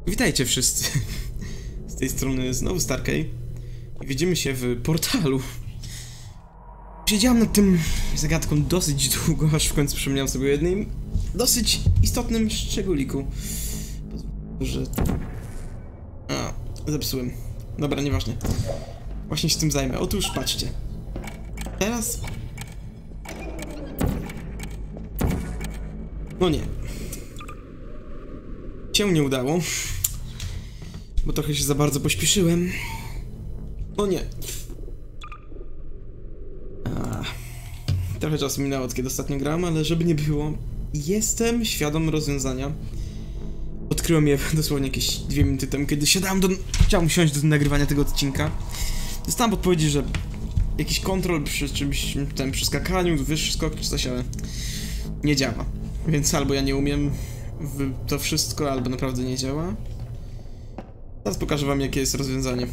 Witajcie wszyscy. Z tej strony znowu Starkey. I widzimy się w portalu. Siedziałem nad tym zagadką dosyć długo, aż w końcu przypomniałem sobie o jednym dosyć istotnym szczególiku. Że... zepsułem. Dobra, nieważne. Właśnie się tym zajmę. Otóż patrzcie. Teraz... No nie. Się nie udało. Bo trochę się za bardzo pośpieszyłem. O nie. Trochę czasu minęło od kiedy ostatnio grałem, ale żeby nie było, jestem świadom rozwiązania. Odkryłem je dosłownie jakieś 2 minuty temu, kiedy chciałem siąść do nagrywania tego odcinka. Dostałem podpowiedzi, że jakiś kontrol przy czymś, przy skakaniu, wyższy skok czy coś, ale nie działa. Więc albo ja nie umiem to wszystko, albo naprawdę nie działa. Teraz pokażę wam, jakie jest rozwiązanie.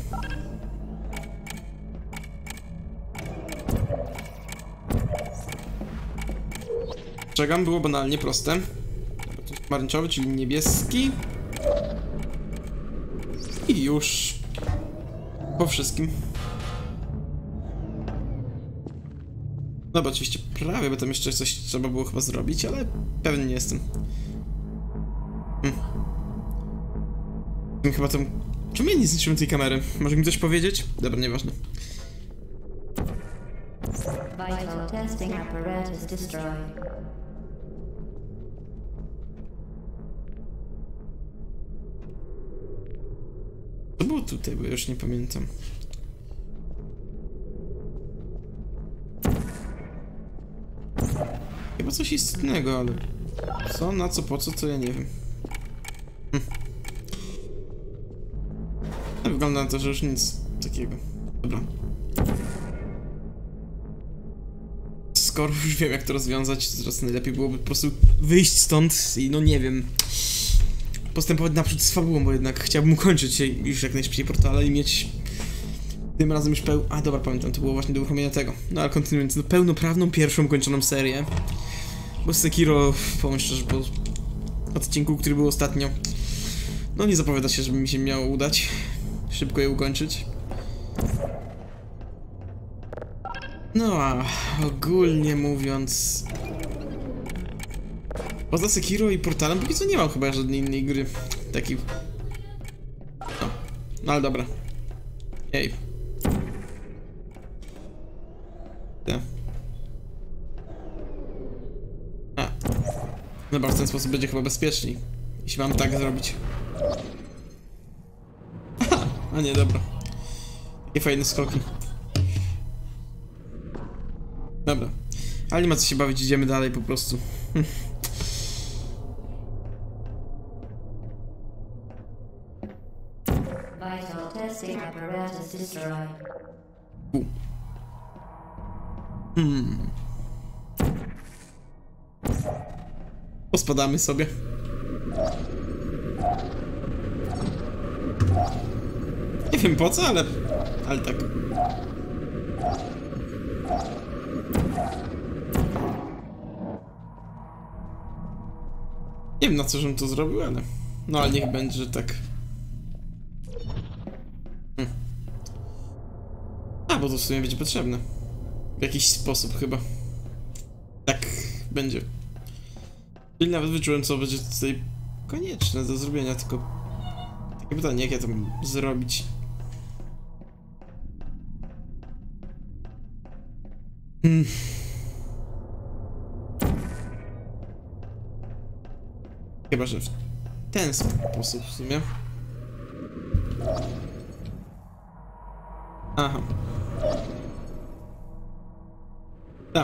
Przegam było banalnie proste. To jest pomarańczowy, czyli niebieski. I już po wszystkim. Dobra, oczywiście prawie, bo tam jeszcze coś trzeba było chyba zrobić, ale pewnie nie jestem. Chyba tam... Czemu ja nie zniszczyłem tej kamery? Może mi coś powiedzieć? Dobra, nieważne. Vital testing apparatus destroyed. Co było tutaj, bo ja już nie pamiętam. Chyba coś istotnego, ale... Co, na co, po co, to ja nie wiem. Wygląda na to, że już nic takiego. Dobra. Skoro już wiem, jak to rozwiązać, to teraz najlepiej byłoby po prostu wyjść stąd i no nie wiem, postępować naprzód z fabułą, bo jednak chciałbym ukończyć już jak najszybciej portale i mieć tym razem już A dobra, pamiętam, to było właśnie do uruchomienia tego. No ale kontynuując, no, pełnoprawną, pierwszą ukończoną serię. Bo Sekiro, powiem szczerze, po odcinku, który był ostatnio, no nie zapowiada się, żeby mi się miało udać szybko je ukończyć. No a ogólnie mówiąc, poza Sekiro i Portalem póki co nie mam chyba żadnej innej gry takiej. No ale dobra. Ej. Dobra, w ten sposób będzie chyba bezpieczniej, jeśli mam tak zrobić. Aha, a nie, dobra. Takie fajne skoki. Dobra. Ale nie ma co się bawić, idziemy dalej po prostu. Vital testing apparatus destroyed. Pospadamy sobie. Nie wiem po co, ale tak. Nie wiem na co, żebym to zrobił, ale... No ale niech będzie, że tak. Bo to w sumie będzie potrzebne. W jakiś sposób chyba. Tak będzie. Czyli nawet wyczułem, co będzie tutaj konieczne do zrobienia, tylko... Takie pytanie, jak ja to mam zrobić? Chyba, że w ten sposób w sumie. Aha. Tak.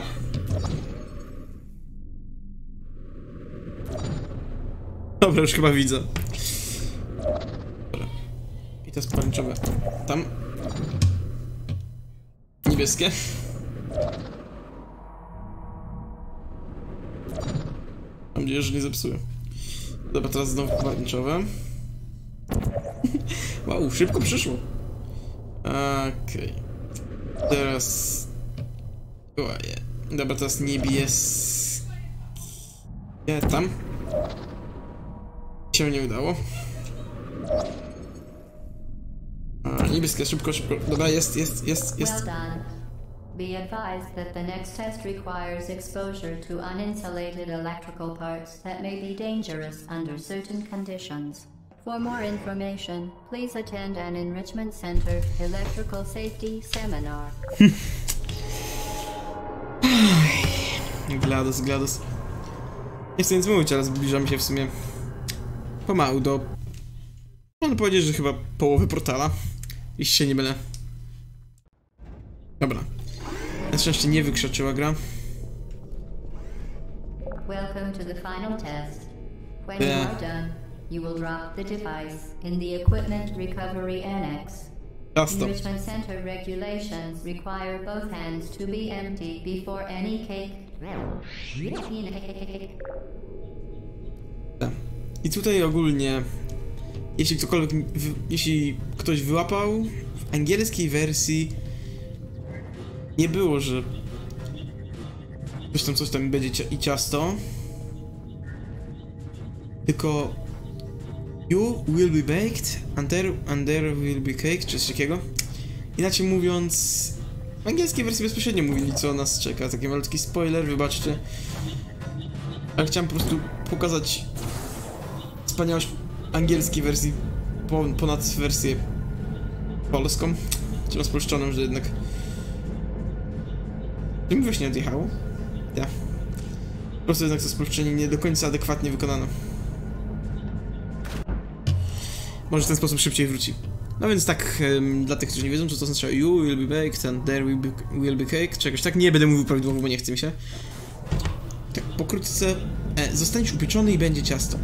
Dobra, już chyba widzę. Dobra. I to jest pomarańczowe. Tam. Niebieskie. Mam nadzieję, że nie zepsuję. Dobra, teraz znowu pomarańczowe. Wow, szybko przyszło. Okej. Teraz... Oje. Dobra, teraz niebieskie. Tam. Się nie udało. Niebieskie, szybko, szybko. Dobra, jest. Well done. Be advised that the next test requires exposure to uninsulated electrical parts that may be dangerous under certain conditions. For more information, please attend an Enrichment Center Electrical Safety Seminar. GLaDOS. Nie chcę nic mówić, ale zbliżamy się w sumie pomału do... Można powiedzieć, że chyba połowy portala. Jeśli się nie mylę. Dobra. Na szczęście nie wykrzaczyła gra. Welcome to the final test. When you are done, you will drop the device in the Equipment Recovery Annex. Enrichment Center regulations require both hands to be empty before any cake. I tutaj ogólnie, jeśli ktoś wyłapał, w angielskiej wersji nie było, że coś tam będzie i ciasto, tylko you will be baked and there will be cake, czy coś takiego. Inaczej mówiąc, w angielskiej wersji bezpośrednio mówili, co nas czeka. Taki malutki spoiler, wybaczcie. Ale chciałem po prostu pokazać wspaniałość angielskiej wersji ponad wersję polską, czy rozpuszczoną, że jednak... Czy mi właśnie odjechało? Ja. Po prostu jednak to spolszczenie nie do końca adekwatnie wykonano. Może w ten sposób szybciej wróci. No więc tak, dla tych, którzy nie wiedzą, co to oznacza you will be baked and there will be cake, czy jakoś tak, nie będę mówił prawidłowo, bo nie chce mi się. Tak, pokrótce, zostaniesz upieczony i będzie ciasto.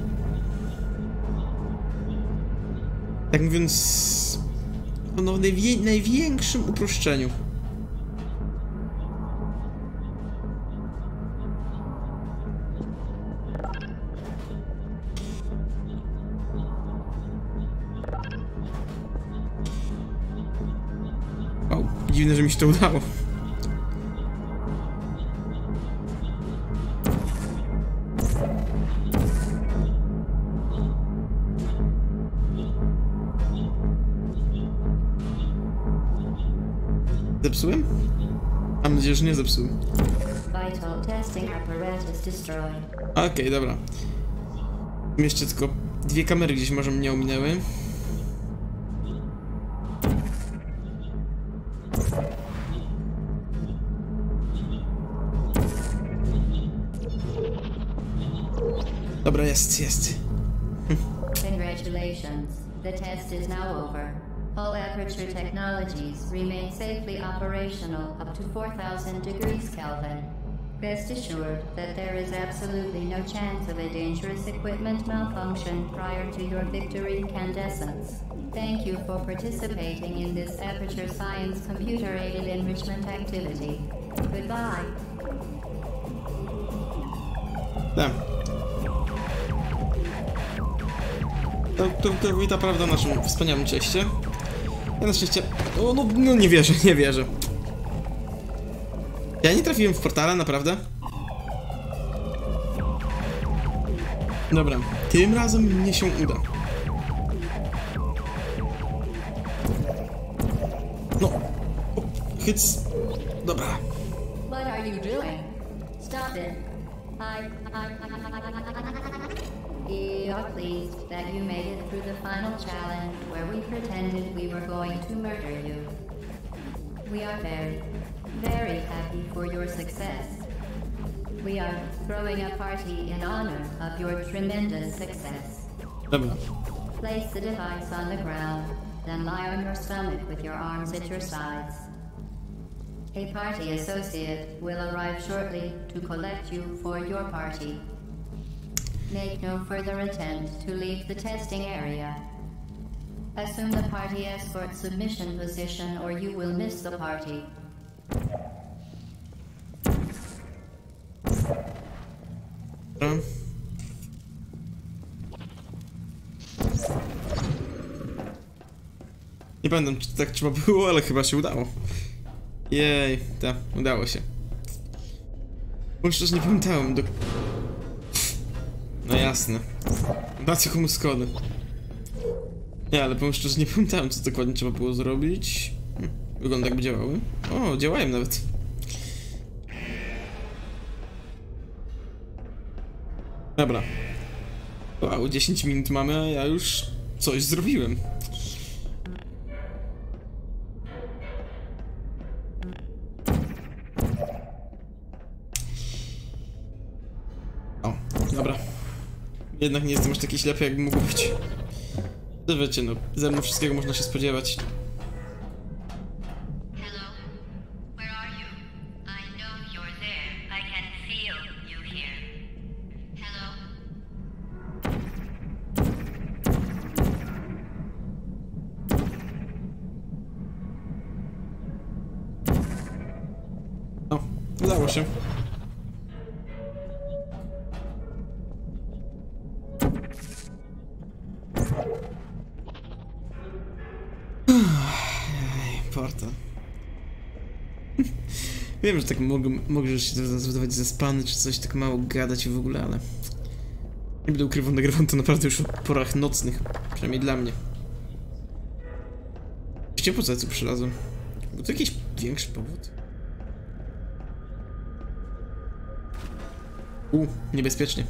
Tak mówiąc, no w największym uproszczeniu. Wow, dziwne, że mi się to udało. Zepsułem? Mam nadzieję, że nie zepsułem. Okej, dobra. Jeszcze tylko dwie kamery gdzieś może mnie ominęły. Dobra, jest. Congratulations. The test is now over. All Aperture technologies remain safely operational up to 4,000 degrees Kelvin. Rest assured that there is absolutely no chance of a dangerous equipment malfunction prior to your victory incandescence. Thank you for participating in this Aperture Science computer-aided enrichment activity. Goodbye. Tak. To wita prawda o naszym wspaniałym cieście. Ja na szczęście... No nie wierzę. Ja nie trafiłem w portale, naprawdę? Dobra, tym razem mnie się uda. No, hyc... Dobra. What are you doing? Stop it. We are pleased that you made it through the final challenge where we pretended we were going to murder you. We are very, very happy for your success. We are throwing a party in honor of your tremendous success. Dobra. Place the device on the ground, then lie on your stomach with your arms at your sides. A party associate will arrive shortly to collect you for your party. Make no further attempt to leave the testing area. Assume the party escort submission position or you will miss the party. Nie pamiętam, czy tak trzeba było, ale chyba się udało. Jej, tak, udało się. Bo szczerze nie pamiętałem do... No jasne. Dajcie komu skody. Nie, ale powiem szczerze, nie pamiętałem, co dokładnie trzeba było zrobić. Wygląda, jakby działały. O, działają nawet. Dobra. Wow, 10 minut mamy, a ja już coś zrobiłem. O, dobra. Jednak nie jestem aż taki ślepy, jakby mógł być. To wiecie, no, ze mną wszystkiego można się spodziewać. Hello? Where are you? I know you're there. I can feel you here. Hello? O, udało się. Portal. Wiem, że tak mogę się wydawać zaspany, czy coś, tak mało gadać w ogóle, ale... Nie będę ukrywał, nagrywam to naprawdę już w porach nocnych. Przynajmniej dla mnie. Wiecie, po co ja tu przylazłem? Był to jakiś większy powód? Niebezpiecznie.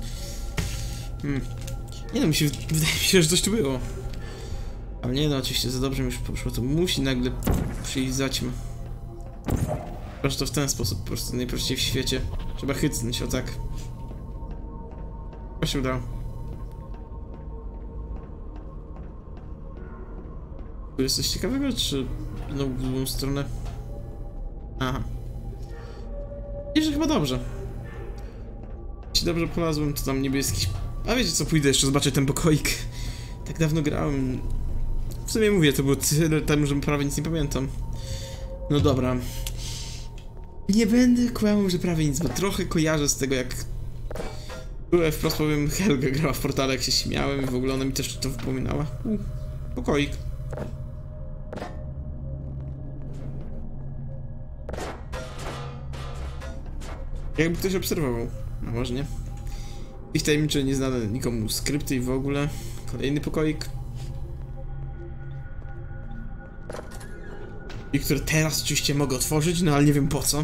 Nie no, wydaje mi się, że coś tu było. Ale nie no, oczywiście za dobrze mi już poszło, to musi nagle przyjść zaćma. Proszę to w ten sposób, po prostu najprościej w świecie. Trzeba chycnąć, o tak. To się udało. Tu jest coś ciekawego, czy no w drugą stronę? Aha. I że chyba dobrze. Jeśli dobrze polazłem, to tam niby jest jakiś... A wiecie co, pójdę jeszcze zobaczyć ten pokoik. Tak dawno grałem. W sumie mówię, to było tyle temu, że prawie nic nie pamiętam. No dobra. Nie będę kłamał, że prawie nic, bo trochę kojarzę z tego, jak... Wprost powiem, Helga grała w Portale, jak się śmiałem i w ogóle ona mi też to wypominała. Pokoik. Jakby ktoś obserwował. No może nie. Ich tajemnicze, nieznane nikomu skrypty i w ogóle. Kolejny pokoik. I które teraz oczywiście mogę otworzyć, no ale nie wiem po co.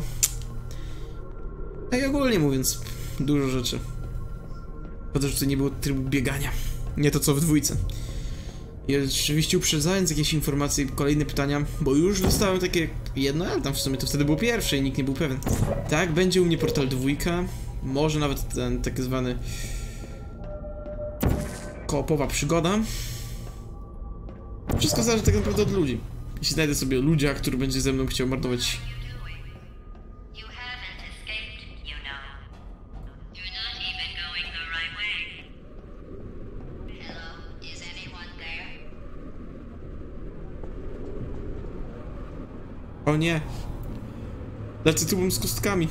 Tak ogólnie mówiąc, dużo rzeczy. Szkoda, że to nie było trybu biegania. Nie to co w dwójce. I oczywiście uprzedzając jakieś informacje i kolejne pytania, bo już dostałem takie jedno, ale tam w sumie to wtedy było pierwsze i nikt nie był pewien. Tak, będzie u mnie Portal 2, może nawet ten tak zwany koopowa przygoda. Wszystko zależy tak naprawdę od ludzi. Jeśli znajdę sobie ludzia, który będzie ze mną chciał mordować. O nie! Lecę tubą z kostkami.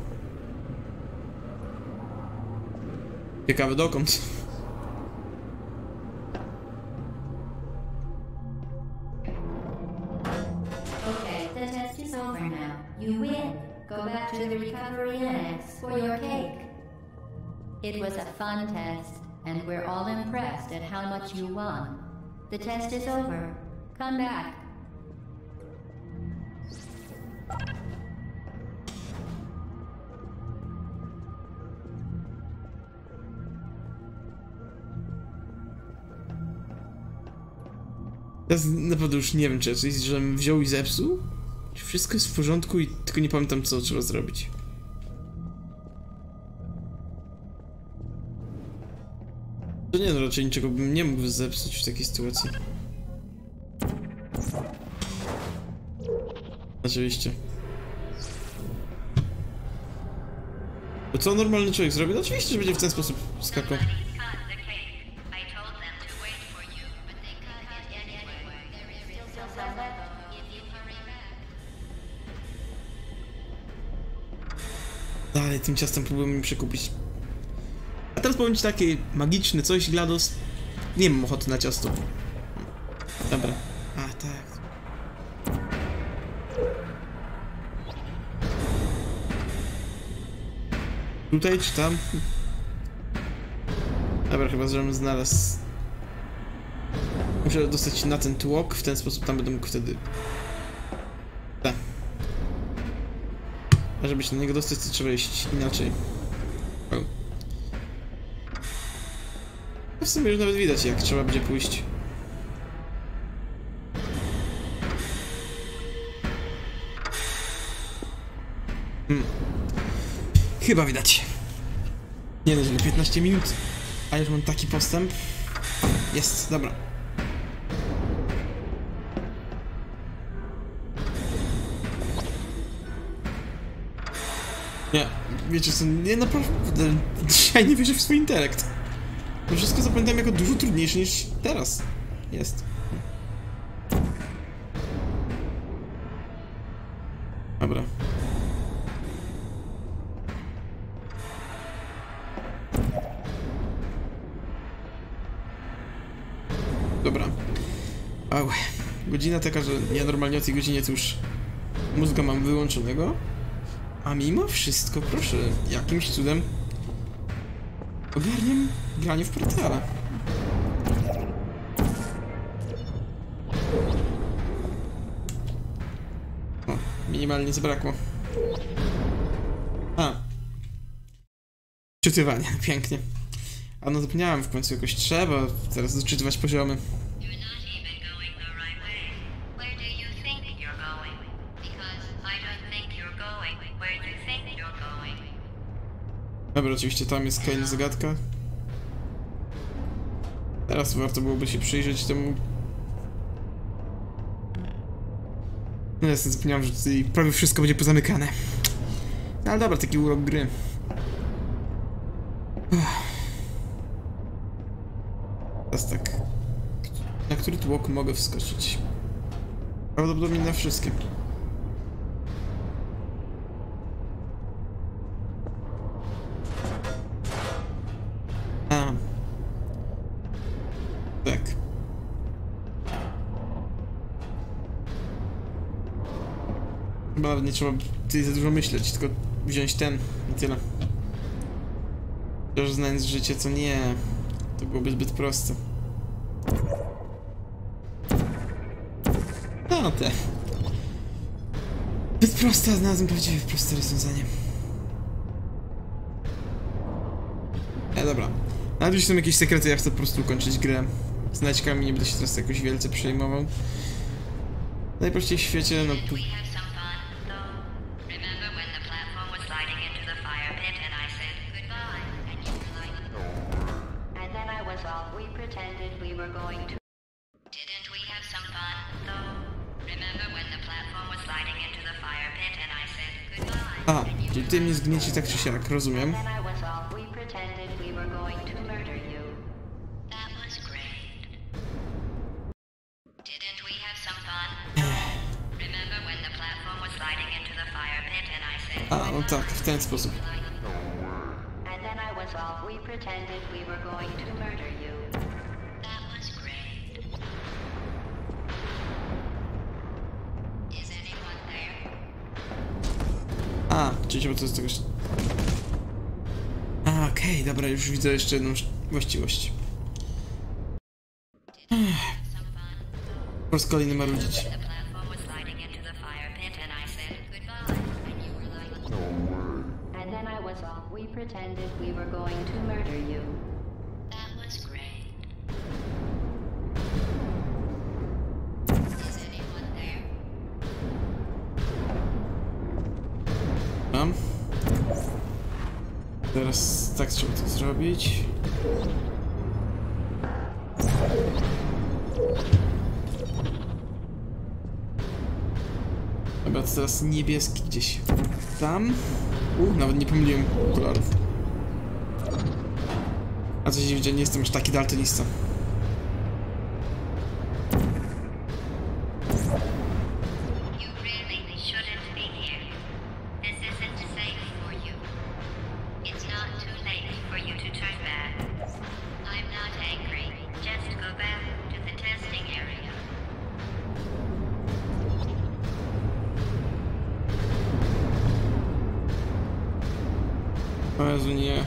Ciekawe dokąd. Okay, the test is over now. You win. Go back to the recovery annex for your cake. It was a fun test, and we're all impressed at how much you won. The test is over. Come back. Teraz naprawdę już nie wiem, czy coś, żebym wziął i zepsuł? Czy wszystko jest w porządku i tylko nie pamiętam, co trzeba zrobić. To nie no, raczej niczego bym nie mógł zepsuć w takiej sytuacji. Oczywiście. To co normalny człowiek zrobi? No oczywiście, że będzie w ten sposób skakał. Dalej tym ciastem próbuję mi przekupić. A teraz powiem ci takie magiczne coś, GLaDOS. Nie mam ochoty na ciasto. Dobra. A, tak. Tutaj czy tam? Dobra, chyba żebym znalazł. Muszę dostać na ten tłok, w ten sposób tam będę mógł wtedy... Tak. A żeby się na niego dostać, to trzeba iść inaczej. O. No w sumie już nawet widać, jak trzeba będzie pójść. Chyba widać. Nie no, źle, 15 minut. A już mam taki postęp. Jest, dobra. Nie, wiecie co, nie naprawdę, dzisiaj nie wierzę w swój intelekt. To wszystko zapamiętałem jako dużo trudniejsze niż teraz jest. Dobra. Dobra. Au. Godzina taka, że ja normalnie o tej godzinie to już mózga mam wyłączonego. A mimo wszystko, proszę, jakimś cudem ogarniam granie w portale. O, minimalnie zabrakło. A. Czytywanie, pięknie. A no zapomniałem, w końcu jakoś trzeba teraz doczytywać poziomy. Dobra, oczywiście tam jest kolejna zagadka. Teraz warto byłoby się przyjrzeć temu... No jasne, zapomniałem, że tutaj prawie wszystko będzie pozamykane. No ale dobra, taki urok gry. Teraz tak. Na który tłok mogę wskoczyć? Prawdopodobnie na wszystkie. Tak. Chyba nawet nie trzeba tutaj za dużo myśleć, tylko wziąć ten i tyle. Chociaż znając życie, co nie, to byłoby zbyt proste. No te. Zbyt proste, a znalazłem prawdziwie proste rozwiązanie. Dobra. Nawet jeśli są jakieś sekrety, ja chcę po prostu ukończyć grę. Z znajdźkami nie będę się teraz jakoś wielce przejmował. Najprościej w świecie, no tu... A, czyli ty mnie zgnieci tak czy siak, rozumiem. A, no tak, w ten sposób. A, czyli to jest tego... A, okej, dobra, już widzę jeszcze jedną właściwość. Po raz kolejny marudzić. Mam. Teraz tak trzeba to zrobić. Dobra, to teraz niebieski gdzieś tam. Nawet nie pomyliłem kolorów. A co się dzieje, nie jestem już taki daltonista. O Jezu, nie.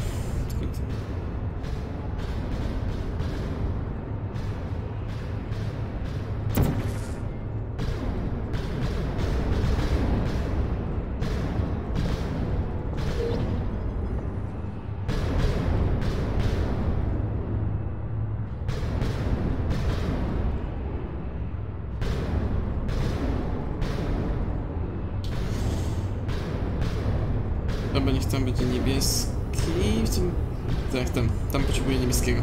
Albo niech tam będzie niebieski. W tym... Tak, tam potrzebuję niebieskiego.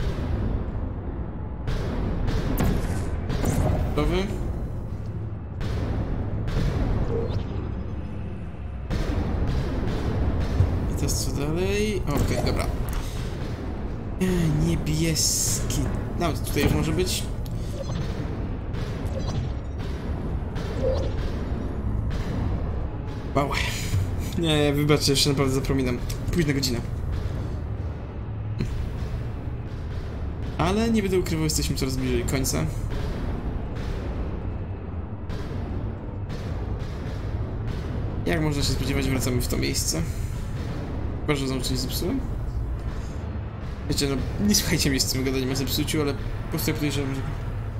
Gotowy? I teraz co dalej? Okej, dobra. Niebieski. Nawet tutaj już może być. Wow. Nie, wybaczcie, jeszcze naprawdę zapominam. Późna godzina. Ale nie będę ukrywał, jesteśmy coraz bliżej końca. Jak można się spodziewać, wracamy w to miejsce. Chyba, że znowu coś zepsułem. Wiecie, no nie słuchajcie mnie z tym gadaniem o zepsuciu, ale po prostu ja podejrzewam, że...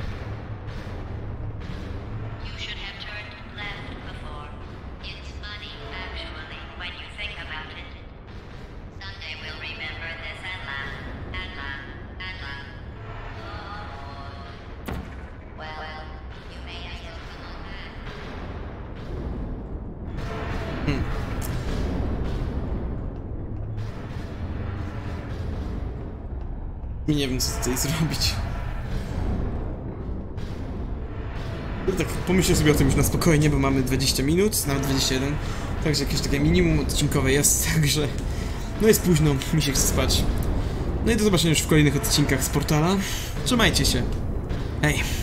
I nie wiem, co tutaj zrobić. No tak, pomyślę sobie o tym już na spokojnie, bo mamy 20 minut, nawet 21. Także jakieś takie minimum odcinkowe jest, także... No jest późno, mi się chce spać. No i do zobaczenia już w kolejnych odcinkach z portala. Trzymajcie się. Hej.